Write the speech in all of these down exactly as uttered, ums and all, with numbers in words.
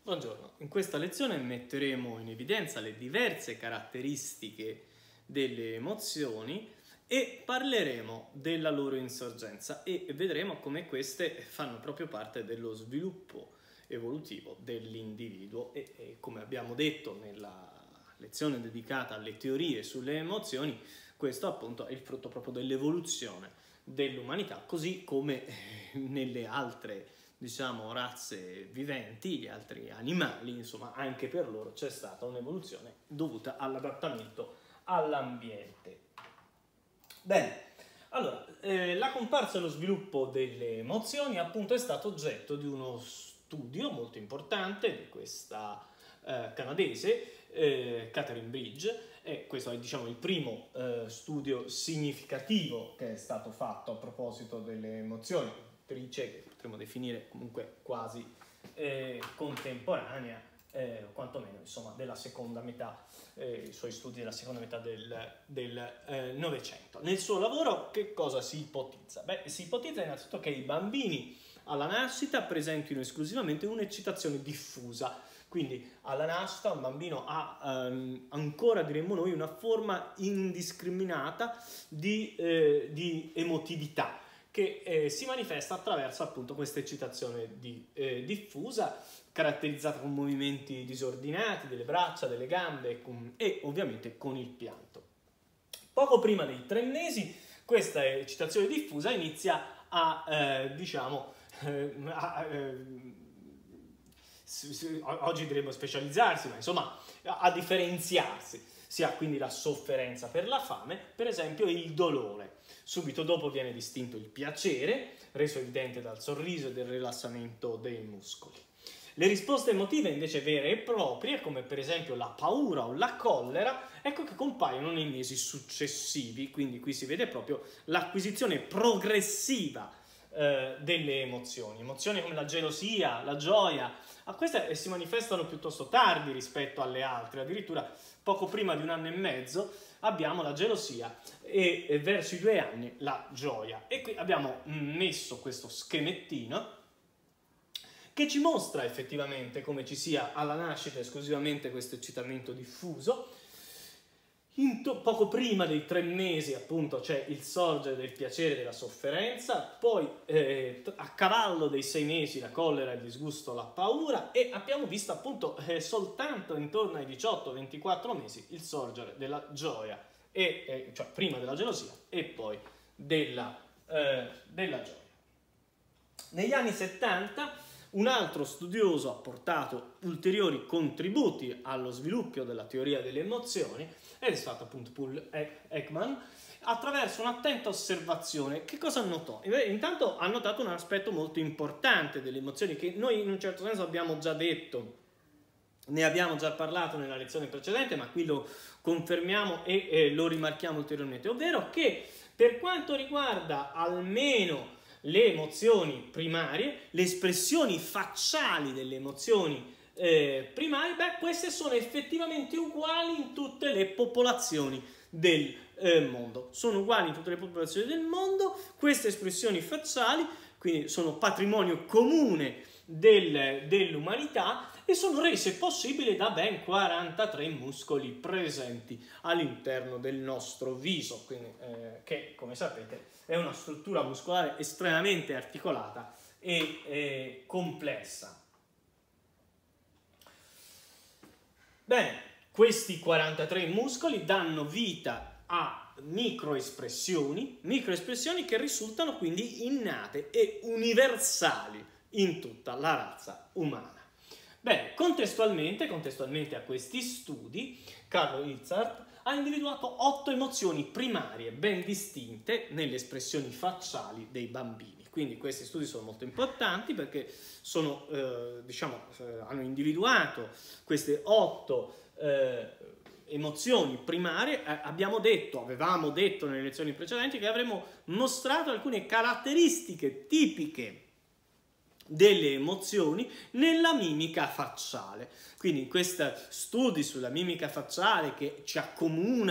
Buongiorno, in questa lezione metteremo in evidenza le diverse caratteristiche delle emozioni e parleremo della loro insorgenza e vedremo come queste fanno proprio parte dello sviluppo evolutivo dell'individuo e, e come abbiamo detto nella lezione dedicata alle teorie sulle emozioni, questo appunto è il frutto proprio dell'evoluzione dell'umanità, così come nelle altre diciamo razze viventi, gli altri animali, insomma anche per loro c'è stata un'evoluzione dovuta all'adattamento all'ambiente. Bene, allora, eh, la comparsa e lo sviluppo delle emozioni appunto è stato oggetto di uno studio molto importante di questa eh, canadese, eh, Catherine Bridge, e questo è diciamo il primo eh, studio significativo che è stato fatto a proposito delle emozioni, che potremmo definire comunque quasi eh, contemporanea, eh, o quantomeno insomma della seconda metà, eh, i suoi studi della seconda metà del, del eh, Novecento. Nel suo lavoro che cosa si ipotizza? Beh, si ipotizza innanzitutto che i bambini alla nascita presentino esclusivamente un'eccitazione diffusa, quindi alla nascita un bambino ha ehm, ancora, diremmo noi, una forma indiscriminata di, eh, di emotività, che eh, si manifesta attraverso appunto questa eccitazione di, eh, diffusa, caratterizzata con movimenti disordinati delle braccia, delle gambe con, e ovviamente con il pianto. Poco prima dei tre mesi questa eccitazione diffusa inizia a, eh, diciamo, eh, a, eh, oggi diremmo specializzarsi, ma insomma a, a differenziarsi. Si ha quindi la sofferenza per la fame, per esempio il dolore. Subito dopo viene distinto il piacere, reso evidente dal sorriso e dal rilassamento dei muscoli. Le risposte emotive invece vere e proprie, come per esempio la paura o la collera, ecco che compaiono nei mesi successivi, quindi qui si vede proprio l'acquisizione progressiva eh, delle emozioni. Emozioni come la gelosia, la gioia, a queste si manifestano piuttosto tardi rispetto alle altre, addirittura poco prima di un anno e mezzo abbiamo la gelosia e, e verso i due anni la gioia. E qui abbiamo messo questo schemettino che ci mostra effettivamente come ci sia alla nascita esclusivamente questo eccitamento diffuso. In poco prima dei tre mesi appunto c'è il sorgere del piacere e della sofferenza, poi eh, a cavallo dei sei mesi la collera, il disgusto, la paura, e abbiamo visto appunto eh, soltanto intorno ai diciotto ventiquattro mesi il sorgere della gioia, e, eh, cioè prima della gelosia e poi della, eh, della gioia. Negli anni settanta un altro studioso ha portato ulteriori contributi allo sviluppo della teoria delle emozioni ed è stato appunto Paul Ekman, attraverso un'attenta osservazione. Che cosa notò? Intanto ha notato un aspetto molto importante delle emozioni che noi in un certo senso abbiamo già detto, ne abbiamo già parlato nella lezione precedente, ma qui lo confermiamo e eh, lo rimarchiamo ulteriormente, ovvero che per quanto riguarda almeno le emozioni primarie, le espressioni facciali delle emozioni eh, primarie, beh, queste sono effettivamente uguali in tutte le popolazioni del eh, mondo. Sono uguali in tutte le popolazioni del mondo, queste espressioni facciali, quindi sono patrimonio comune del, dell'umanità e sono rese possibili da ben quarantatré muscoli presenti all'interno del nostro viso, quindi, eh, che come sapete è una struttura muscolare estremamente articolata e eh, complessa. Bene, questi quarantatré muscoli danno vita a microespressioni, microespressioni che risultano quindi innate e universali in tutta la razza umana. Bene, contestualmente, contestualmente a questi studi, Carlo Izard ha individuato otto emozioni primarie ben distinte nelle espressioni facciali dei bambini. Quindi questi studi sono molto importanti perché sono, eh, diciamo, eh, hanno individuato queste otto eh, emozioni primarie. Eh, abbiamo detto, avevamo detto nelle lezioni precedenti che avremmo mostrato alcune caratteristiche tipiche delle emozioni nella mimica facciale. Quindi in questi studi sulla mimica facciale che ci accomuna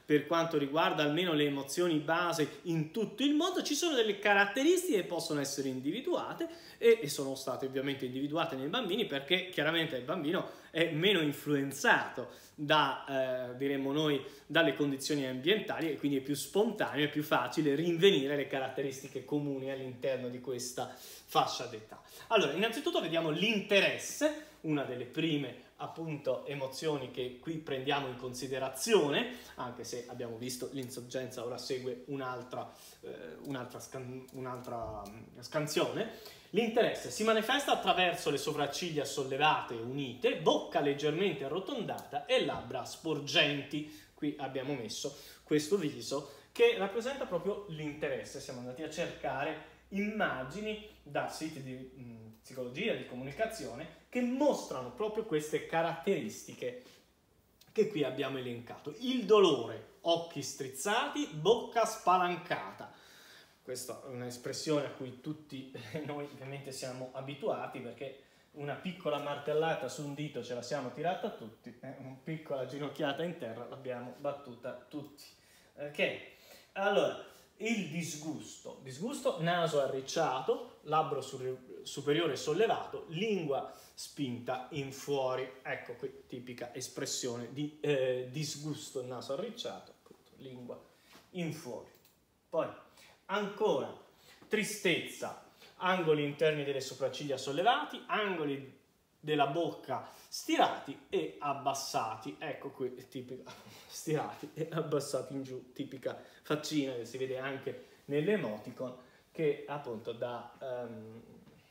per quanto riguarda almeno le emozioni base in tutto il mondo, ci sono delle caratteristiche che possono essere individuate e, e sono state ovviamente individuate nei bambini, perché chiaramente il bambino è meno influenzato da, eh, diremmo noi, dalle condizioni ambientali, e quindi è più spontaneo, è più facile rinvenire le caratteristiche comuni all'interno di questa fascia d'età. Allora, innanzitutto vediamo l'interesse, una delle prime appunto emozioni che qui prendiamo in considerazione, anche se abbiamo visto l'insorgenza, ora segue un'altra eh, un'altra scan un'altra scansione. L'interesse si manifesta attraverso le sopracciglia sollevate e unite, bocca leggermente arrotondata e labbra sporgenti. Qui abbiamo messo questo viso che rappresenta proprio l'interesse. Siamo andati a cercare immagini da siti di mh, psicologia, di comunicazione, che mostrano proprio queste caratteristiche che qui abbiamo elencato. Il dolore, occhi strizzati, bocca spalancata. Questa è un'espressione a cui tutti noi ovviamente siamo abituati, perché una piccola martellata su un dito ce la siamo tirata tutti, eh? Una piccola ginocchiata in terra l'abbiamo battuta tutti. Ok? Allora, il disgusto. Disgusto, naso arricciato, labbro superiore sollevato, lingua spinta in fuori. Ecco qui, tipica espressione di eh, disgusto, naso arricciato, appunto, lingua in fuori. Poi, ancora, tristezza, angoli interni delle sopracciglia sollevati, angoli della bocca stirati e abbassati. Ecco qui, tipica, stirati e abbassati in giù, tipica faccina che si vede anche nell'emoticon, che appunto dà um,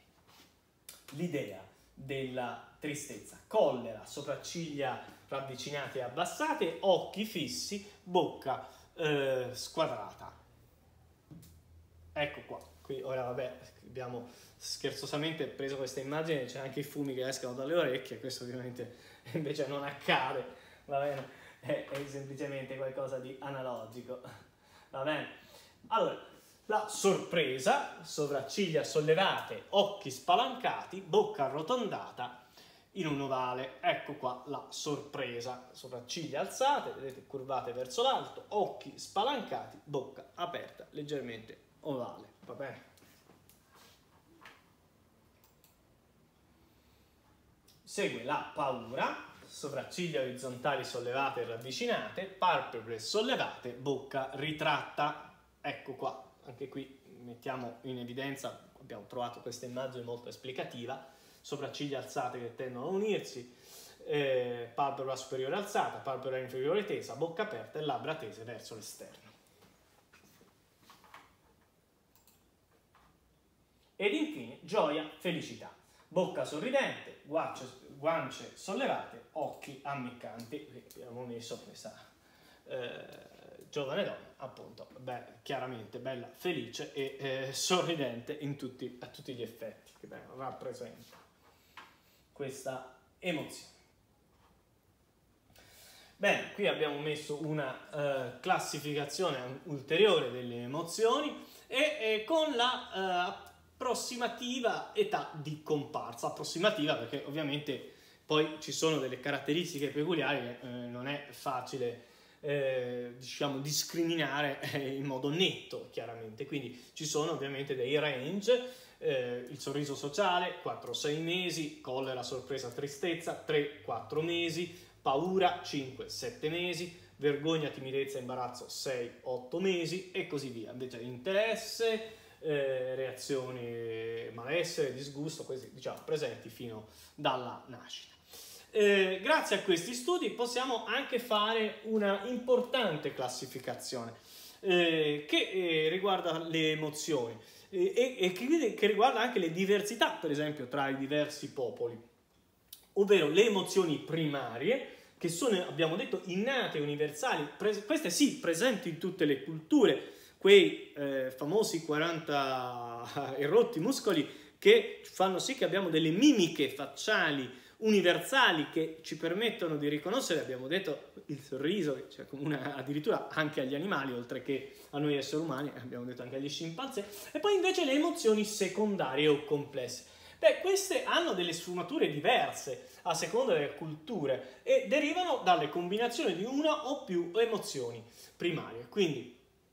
l'idea della tristezza. Collera, sopracciglia ravvicinate e abbassate, occhi fissi, bocca eh, squadrata. Ecco qua, qui ora vabbè, abbiamo scherzosamente preso questa immagine, c'è anche i fumi che escono dalle orecchie, questo ovviamente invece non accade, va bene? È, è semplicemente qualcosa di analogico, va bene? Allora, la sorpresa, sopracciglia sollevate, occhi spalancati, bocca arrotondata in un ovale. Ecco qua la sorpresa, sopracciglia alzate, vedete, curvate verso l'alto, occhi spalancati, bocca aperta, leggermente ovale, va bene? Segue la paura, sopracciglia orizzontali sollevate e ravvicinate, palpebre sollevate, bocca ritratta. Ecco qua, anche qui mettiamo in evidenza, abbiamo trovato questa immagine molto esplicativa, sopracciglia alzate che tendono a unirsi, eh, palpebra superiore alzata, palpebra inferiore tesa, bocca aperta e labbra tese verso l'esterno. Ed infine gioia, felicità, bocca sorridente, guance, guance sollevate, occhi ammiccanti. Qui abbiamo messo questa eh, giovane donna, appunto, beh, chiaramente bella, felice e eh, sorridente in tutti, a tutti gli effetti, che beh, rappresenta questa emozione. Bene, qui abbiamo messo una eh, classificazione ulteriore delle emozioni e, e con la eh, approssimativa età di comparsa, approssimativa perché ovviamente poi ci sono delle caratteristiche peculiari che eh, non è facile eh, diciamo discriminare eh, in modo netto, chiaramente, quindi ci sono ovviamente dei range, eh, il sorriso sociale quattro sei mesi, collera, sorpresa, tristezza tre quattro mesi, paura cinque sette mesi, vergogna, timidezza, imbarazzo sei otto mesi e così via. Invece interesse, Eh, reazioni malessere, disgusto, questi diciamo presenti fino dalla nascita. Eh, grazie a questi studi possiamo anche fare una importante classificazione eh, che eh, riguarda le emozioni eh, e, e che, che riguarda anche le diversità, per esempio, tra i diversi popoli, ovvero le emozioni primarie, che sono, abbiamo detto, innate, universali, queste sì, presenti in tutte le culture, quei eh, famosi quaranta erotti muscoli che fanno sì che abbiamo delle mimiche facciali universali che ci permettono di riconoscere, abbiamo detto, il sorriso, che c'è comune addirittura anche agli animali, oltre che a noi esseri umani, abbiamo detto anche agli scimpanzé, e poi invece le emozioni secondarie o complesse. Beh, queste hanno delle sfumature diverse a seconda delle culture e derivano dalle combinazioni di una o più emozioni primarie. Quindi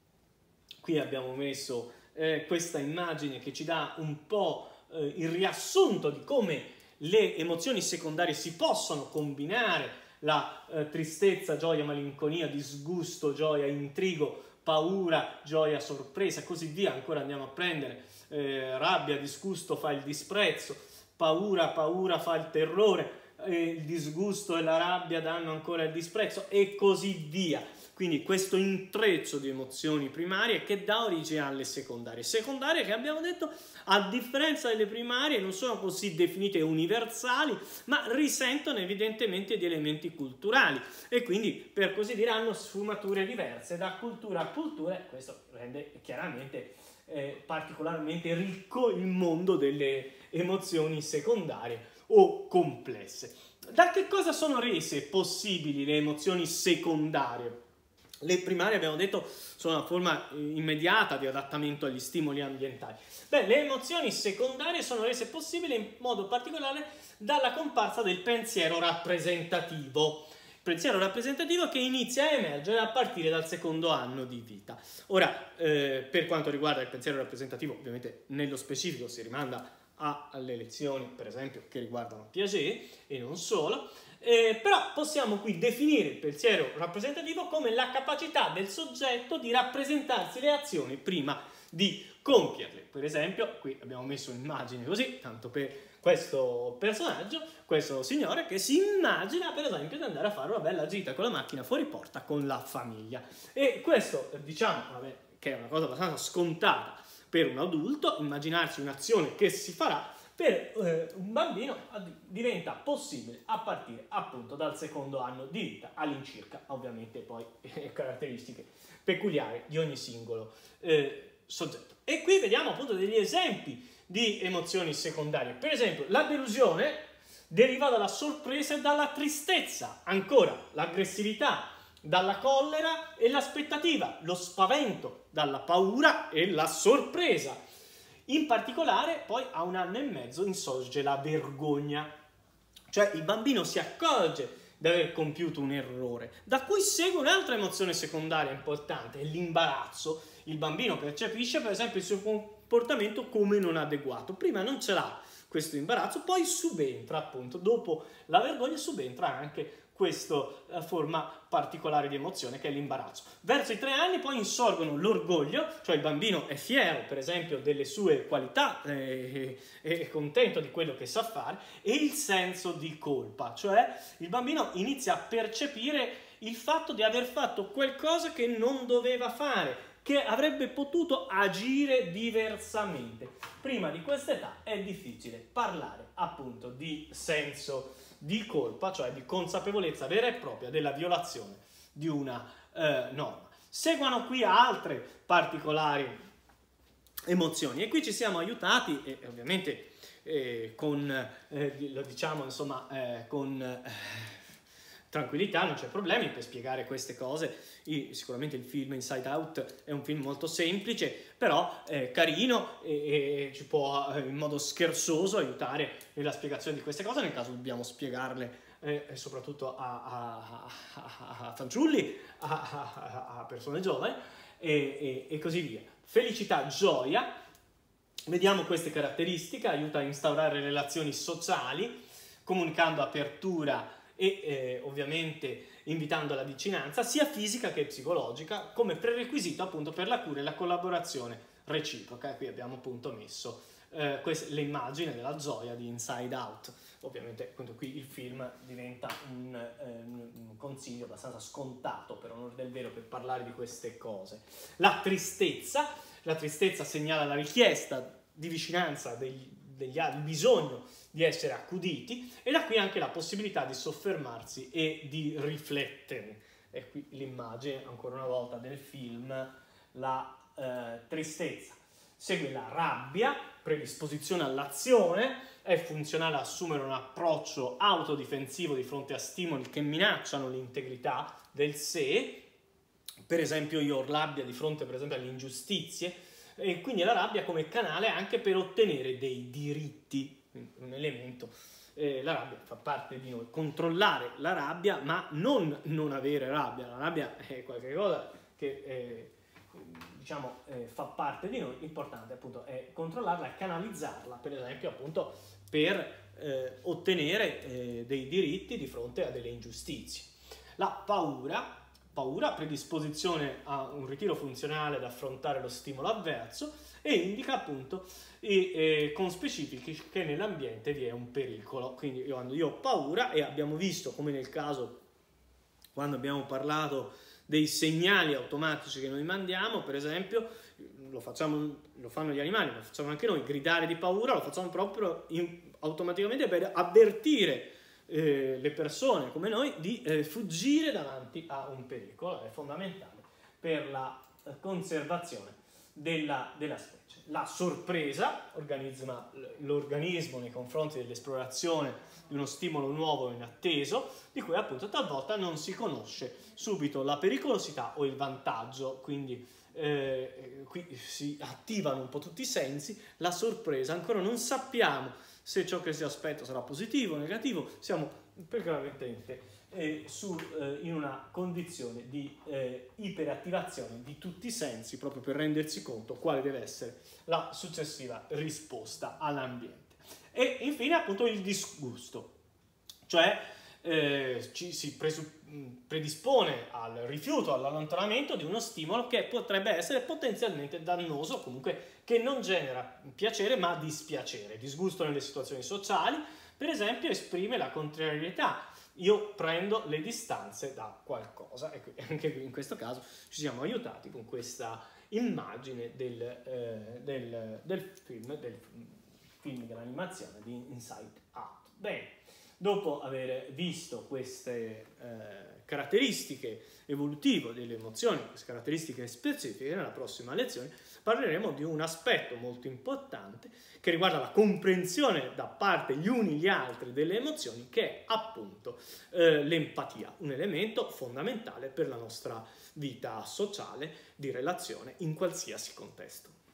qui abbiamo messo eh, questa immagine che ci dà un po' eh, il riassunto di come le emozioni secondarie si possono combinare, la eh, tristezza, gioia, malinconia, disgusto, gioia, intrigo, paura, gioia, sorpresa, così via. Ancora andiamo a prendere eh, rabbia, disgusto fa il disprezzo, paura, paura fa il terrore, eh, il disgusto e la rabbia danno ancora il disprezzo e così via. Quindi questo intreccio di emozioni primarie che dà origine alle secondarie. Secondarie che abbiamo detto, a differenza delle primarie, non sono così definite universali, ma risentono evidentemente di elementi culturali e quindi, per così dire, hanno sfumature diverse da cultura a cultura, e questo rende chiaramente eh, particolarmente ricco il mondo delle emozioni secondarie o complesse. Da che cosa sono rese possibili le emozioni secondarie? Le primarie, abbiamo detto, sono una forma immediata di adattamento agli stimoli ambientali. Beh, le emozioni secondarie sono rese possibili in modo particolare dalla comparsa del pensiero rappresentativo. Il pensiero rappresentativo che inizia a emergere a partire dal secondo anno di vita. Ora, eh, per quanto riguarda il pensiero rappresentativo, ovviamente nello specifico si rimanda alle lezioni, per esempio, che riguardano Piaget e non solo. Eh, però possiamo qui definire il pensiero rappresentativo come la capacità del soggetto di rappresentarsi le azioni prima di compierle. Per esempio, qui abbiamo messo un'immagine così, tanto per questo personaggio, questo signore che si immagina per esempio di andare a fare una bella gita con la macchina fuori porta con la famiglia. E questo, diciamo, vabbè, che è una cosa abbastanza scontata per un adulto, immaginarsi un'azione che si farà, per eh, un bambino diventa possibile a partire appunto dal secondo anno di vita all'incirca, ovviamente poi eh, caratteristiche peculiari di ogni singolo eh, soggetto. E qui vediamo appunto degli esempi di emozioni secondarie. Per esempio, la delusione deriva dalla sorpresa e dalla tristezza, ancora l'aggressività dalla collera e l'aspettativa, lo spavento dalla paura e la sorpresa. In particolare, poi a un anno e mezzo insorge la vergogna, cioè il bambino si accorge di aver compiuto un errore, da cui segue un'altra emozione secondaria importante, l'imbarazzo. Il bambino percepisce per esempio il suo comportamento come non adeguato, prima non ce l'ha questo imbarazzo, poi subentra appunto, dopo la vergogna subentra anche questa forma particolare di emozione che è l'imbarazzo. Verso i tre anni poi insorgono l'orgoglio, cioè il bambino è fiero per esempio delle sue qualità, eh, è contento di quello che sa fare, e il senso di colpa, cioè il bambino inizia a percepire il fatto di aver fatto qualcosa che non doveva fare, che avrebbe potuto agire diversamente. Prima di questa età è difficile parlare appunto di senso di colpa, cioè di consapevolezza vera e propria della violazione di una eh, norma. Seguono qui altre particolari emozioni e qui ci siamo aiutati e ovviamente eh, con, eh, lo diciamo insomma, eh, con eh, tranquillità, non c'è problemi per spiegare queste cose. I, sicuramente il film Inside Out è un film molto semplice, però eh, carino e, e ci può eh, in modo scherzoso aiutare nella spiegazione di queste cose nel caso dobbiamo spiegarle eh, soprattutto a, a, a, a fanciulli, a, a, a persone giovani e, e, e così via. Felicità, gioia, vediamo queste caratteristiche, aiuta a instaurare relazioni sociali, comunicando apertura e eh, ovviamente invitando alla vicinanza sia fisica che psicologica come prerequisito appunto per la cura e la collaborazione reciproca. E qui abbiamo appunto messo eh, l'immagine della gioia di Inside Out. Ovviamente appunto qui il film diventa un, eh, un consiglio abbastanza scontato per onore del vero per parlare di queste cose. La tristezza, la tristezza segnala la richiesta di vicinanza degli, degli altri, il bisogno di essere accuditi, e da qui anche la possibilità di soffermarsi e di riflettere. E qui l'immagine, ancora una volta, del film, la eh, tristezza. Segue la rabbia, predisposizione all'azione, è funzionale a assumere un approccio autodifensivo di fronte a stimoli che minacciano l'integrità del sé. Per esempio io ho rabbia di fronte per esempio alle ingiustizie, e quindi la rabbia come canale anche per ottenere dei diritti. elemento, eh, la rabbia fa parte di noi. Controllare la rabbia, ma non non avere rabbia. La rabbia è qualcosa che eh, diciamo eh, fa parte di noi. L'importante appunto è controllarla e canalizzarla, per esempio appunto per eh, ottenere eh, dei diritti di fronte a delle ingiustizie. La paura Paura, predisposizione a un ritiro funzionale ad affrontare lo stimolo avverso, e indica appunto e, e, con specifici che nell'ambiente vi è un pericolo. Quindi io, quando io ho paura, e abbiamo visto come nel caso quando abbiamo parlato dei segnali automatici che noi mandiamo, per esempio, lo, facciamo, lo fanno gli animali, lo facciamo anche noi, gridare di paura lo facciamo proprio in, automaticamente per avvertire Eh, le persone come noi di eh, fuggire davanti a un pericolo. È fondamentale per la eh, conservazione della, della specie. La sorpresa organizza l'organismo nei confronti dell'esplorazione di uno stimolo nuovo e inatteso, di cui appunto talvolta non si conosce subito la pericolosità o il vantaggio, quindi eh, qui si attivano un po' tutti i sensi. La sorpresa, ancora non sappiamo se ciò che si aspetta sarà positivo o negativo, siamo praticamente eh, su, eh, in una condizione di eh, iperattivazione di tutti i sensi, proprio per rendersi conto quale deve essere la successiva risposta all'ambiente. E infine appunto il disgusto, cioè eh, ci si predispone al rifiuto, all'allontanamento di uno stimolo che potrebbe essere potenzialmente dannoso, comunque che non genera piacere ma dispiacere. Disgusto nelle situazioni sociali, per esempio, esprime la contrarietà. Io prendo le distanze da qualcosa, e anche qui in questo caso ci siamo aiutati con questa immagine del, eh, del, del film, del film dell'animazione di Inside Out. Bene, dopo aver visto queste eh, caratteristiche evolutive delle emozioni, queste caratteristiche specifiche, nella prossima lezione parleremo di un aspetto molto importante che riguarda la comprensione da parte gli uni gli altri delle emozioni, che è appunto eh, l'empatia, un elemento fondamentale per la nostra vita sociale di relazione in qualsiasi contesto.